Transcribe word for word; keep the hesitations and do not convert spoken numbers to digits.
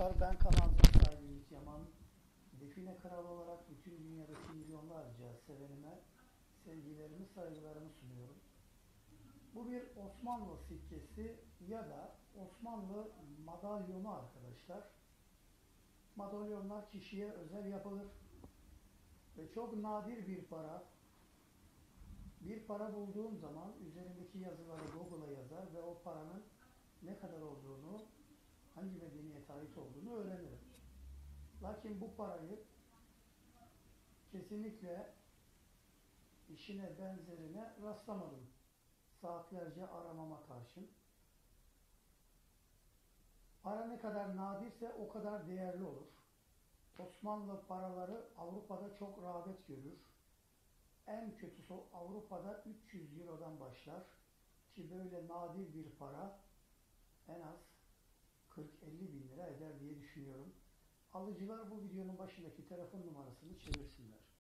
Arkadaşlar ben kanalcı sahibi Ümit Yaman. Define Kralı olarak bütün dünyadaki milyonlarca sevenime sevgilerimi, saygılarımı sunuyorum. Bu bir Osmanlı sikkesi ya da Osmanlı madalyonu arkadaşlar. Madalyonlar kişiye özel yapılır ve çok nadir bir para. Bir para bulduğum zaman üzerindeki yazıları Google'a yazar ve o paranın ne kadar olduğunu, hangi medeniyete ait olduğunu öğrenirim. Lakin bu parayı kesinlikle işine benzerine rastlamadım. Saatlerce aramama karşın. Para ne kadar nadirse o kadar değerli olur. Osmanlı paraları Avrupa'da çok rağbet görür. En kötüsü Avrupa'da üç yüz Euro'dan başlar ki böyle nadir bir para en az kırk elli bin lira eder diye düşünüyorum. Alıcılar bu videonun başındaki telefon numarasını çevirsinler.